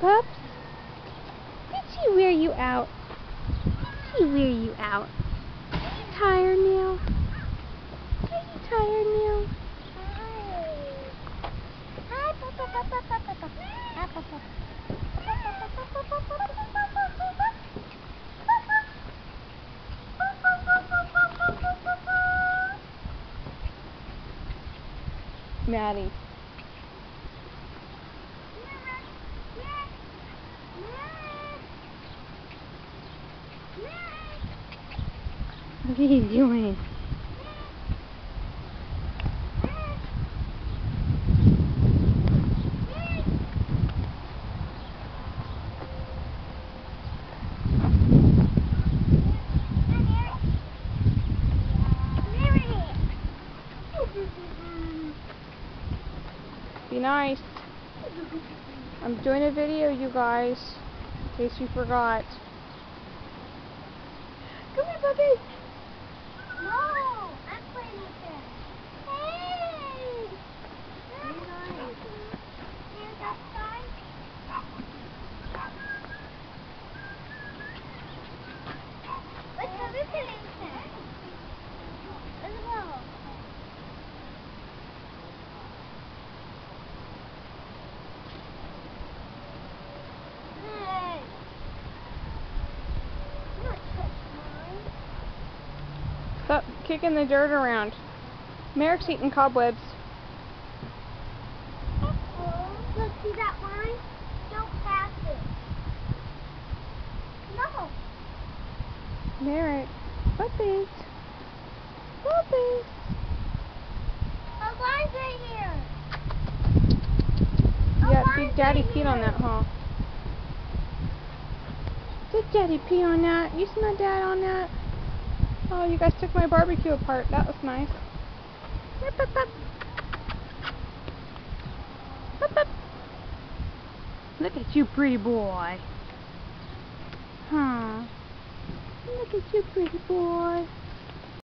pups? Did she wear you out? Did she wear you out? Are you tired now? Are you tired now? Hi, Papa. Maddie. What are you doing? Be nice. I'm doing a video, you guys, in case you forgot. Come here, puppy. No, I'm playing with him. Hey! Be nice. Here's that side. Let's go look at it. Let's go. Hey! Not touch mine. Stop kicking the dirt around. Merric's eating cobwebs. Look, see that line? Don't pass it. No. Merric, puppies. Puppies. A line's right here. Yeah, Big Daddy peed on that, huh? Did Daddy pee on that? You smell Dad on that? Oh, you guys took my barbecue apart. That was nice. Hup, hup, hup. Hup, hup. Look at you, pretty boy. Huh. Look at you, pretty boy.